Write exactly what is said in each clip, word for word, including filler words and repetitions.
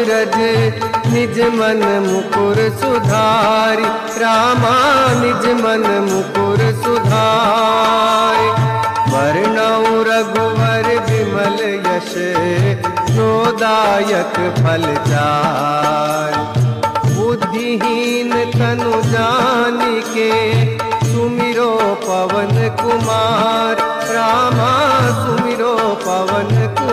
सूरज निज मन मुकुर सुधारी, रामा निज मन मुकुर सुधारी। वर्णौ रघुवर विमल यश, जोदायक फल चारि। बुद्धिहीन तनु जानिके, सुमिरो पवन कुमार, रामा सुमिरो पवन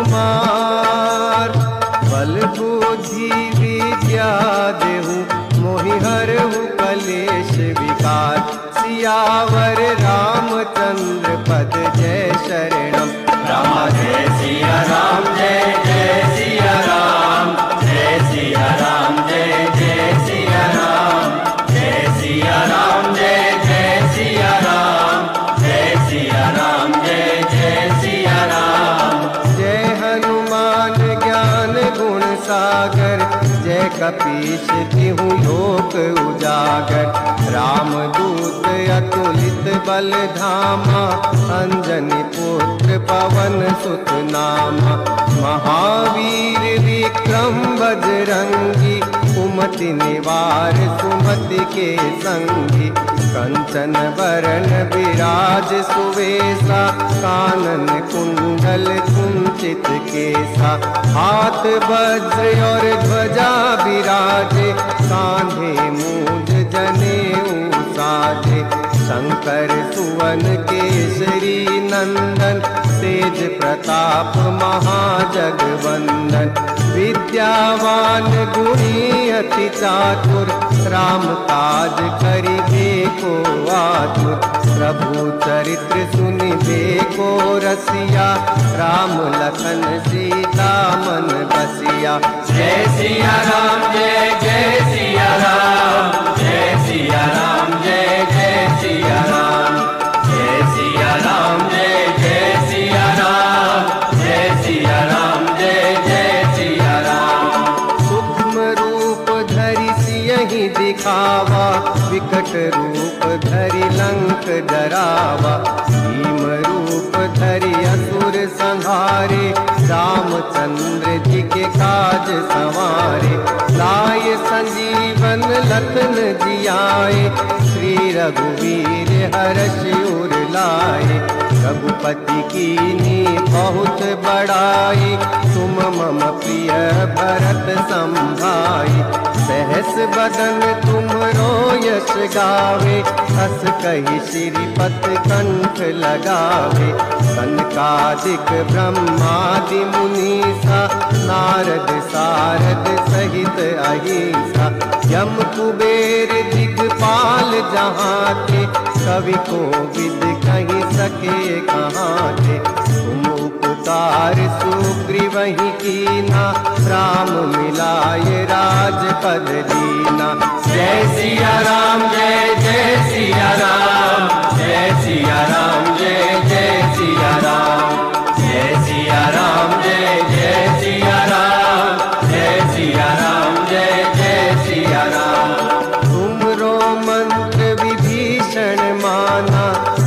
कुमार। बल बुद्धि विद्या देहु, मोहि हरहु कलेश विकार। सियावर रामचंद्र पद जय शरणम, राम जय सिया राम, जय जय सिया राम, जय सिया राम, जय जय सिया राम, जय सिया राम, जय जय सिया राम, जय सिया राम, जय जय सिया राम। जय हनुमान ज्ञान गुण सागर, जय कपीश तिहु लोक उजागर। राम दूत अतुलित बल धामा, अंजनी पुत्र पवन सुत नामा। महावीर विक्रम बजरंगी, कुमति निवार सुमति के संगी। कंचन बरन विराज सुवेशा, कानन कुंडल कुंचित केसा। हाथ वज्र और ध्वजा विराजे, कांधे मूंज जनेऊ साजे। शंकर सुवन केसरी नंदन, तेज प्रताप महाजगवंदन। विद्यावान गुणी अति चातुर, राम काज करिबे को आतुर। प्रभु चरित्र सुनिबे को रसिया, राम लखन सीता मन बसिया। जय सिया राम, जय जय सिया राम, जय सिया राम, जय जय सिया राम, जय सिया राम, जय जय सिया राम, जय सिया राम, जय जय सिया राम। सूक्ष्म रूप धरि सियहि दिखावा, विकट रूप धरि लंक जरावा। भीम रूप धरि असुर संहारे, रामचंद्र जी के काज सवारे। लाए संजीवन लखन जियाए, श्री रघुवीर हर्ष उर लाए। रघुपति कीन्ही बहुत बड़ाई, तुम मम प्रिय भरत सम भाई। सहस बदन तुमरो यश गावे, हस कहि श्रीपति कंठ लगावे। सनकादिक ब्रह्मादि मुनीसा, नारद सारद सहित अहिसा। यम कुबेर दिगपाल जहाँ थे, कवि कोविद कहीं सके कहाँ थे। तुम उपकार सुग्रीवहि कीना, राम मिलाए राजपद दीना। जय सिया राम, जय जय सिया राम, जय सिया राम, जय जय सिया राम, जय सिया राम, जय जय सिया राम, जय सिया राम, जय जय सिया राम। तुमरो मंत्र विभीषण माना,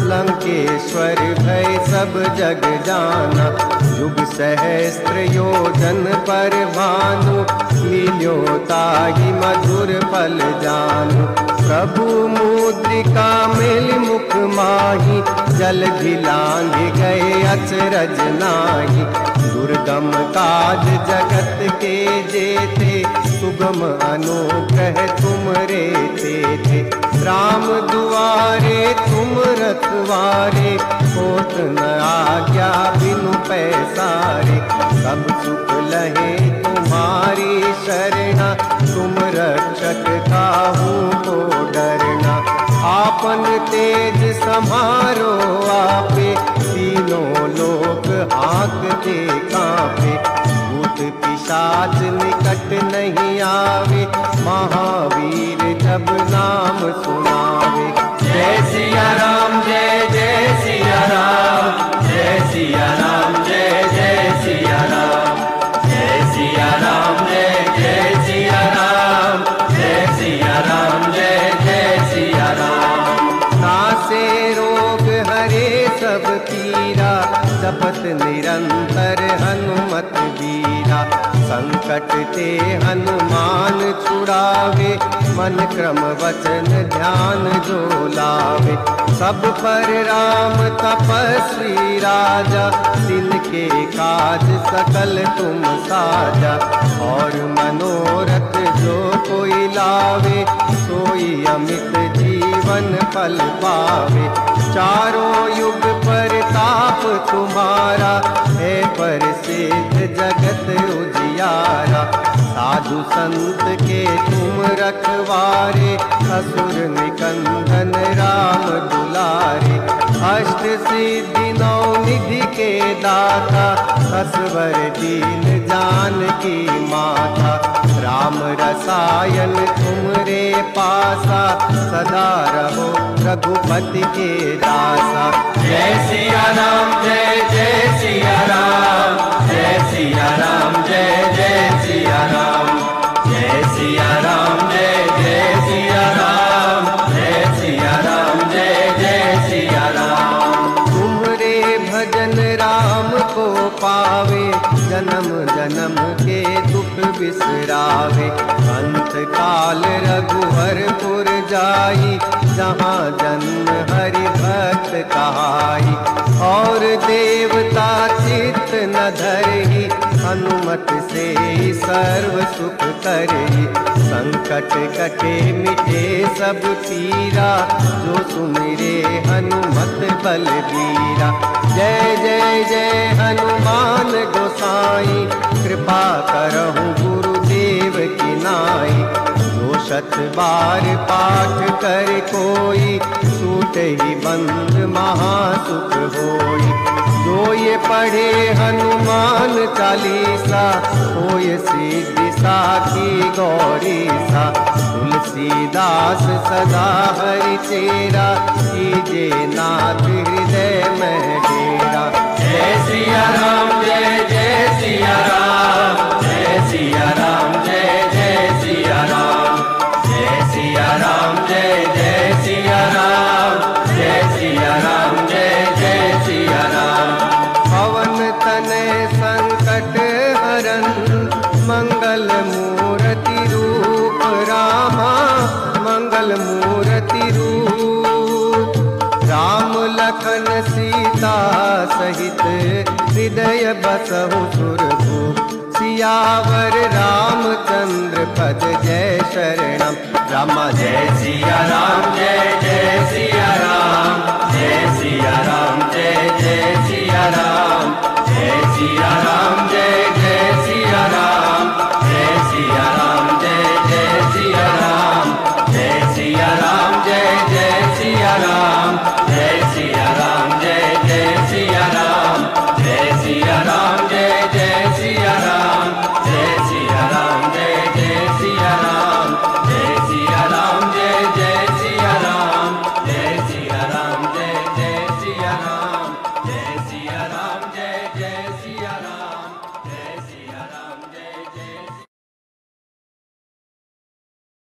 लंकेश्वर भय सब जग जाना। युग सहस्त्र योजन पर भानु, लील्यो ताहि मधुर फल जानु। प्रभु मुद्रिका मेलि मुख माहि, जलधि लांघि गए अचरज नाहि। दुर्गम काज जगत के जेते, सुगम अनुग्रह तुमरे तेते। राम दुआरे तुम रखवारे, होत न आज्ञा बिनु पैसारे। सब सुख लहे तुम्हारी शरणा, तुम रक्षक काहू को डरना। आपन तेज समारो आपे, तीनों लोक हाँकते कांपे। भूत पिशाच निकट नहीं आवे, महावीर जब नाम सुनावे। जय सिया राम, जय जय सिया राम, जय सिया राम, जय जय सिया राम, जय सिया राम, जय जय सिया राम, जय सिया राम, जय जय सिया राम। नासे रोग हरे सब पीरा, जपत निरंतर हनुमत बीरा। संकट कटते हनुमान छुड़ावे, मन क्रम वचन ध्यान जो लावे। सब पर राम तपस्वी राजा, तिनके काज सकल तुम साजा। और मनोरथ जो कोई लावे, सोई अमित जीवन फल पावे। चारों युग परताप तुम्हारा, है प्रसिद्ध जगत उजियारा। साधु संत के तुम रखवारे, असुर निकंदन राम दुलारे। अष्ट सिद्धि नौ निधि के दाता, असवर दीन जानकी माता। राम रसायन तुमरे पासा, सदा रहो रघुपति के दासा। जय सिया राम जय जय सिया राम, जय सिया राम जय जय सिया राम। जय सिया राम जय जय सिया राम, जय सिया राम जय जय सिया राम। तुम्हारे भजन राम को पावे, जन्म जन्म के दुख बिसरावे। अंत काल रघुवरपुर जाई, जहाँ जन्म हरि भक्त कहाई। और देवता चित्त न धरही, हनुमत से सर्व सुख करही। संकट कटे मिटे सब पीरा, जो सुमिरे हनुमत बलबीरा। जय जय जय हनुमान गोसाई, कृपा करहु गुरुदेव की नाई। जो शत बार पाठ कर कोई, सूट ही बंद महासुख होई। जो ये पढ़े हनुमान चालीसा, होय सिद्धि साखी गौरी सा। तुलसीदास सदा हरि चेरा, कीजे नाथ हृदय में डेरा। जय सिया राम जय जय सिया राम, जय सिया राम जय जय सिया राम। जय सिया राम जय जय सिया राम, जय सिया राम जय जय सिया राम। पवन तनय संकट हरन, मंगल मूर्ति रूप रामा। मंगल मूर्ति रूप, राम लखन सीता सहित, हृदय बसहु सुरभूप। सियावर राम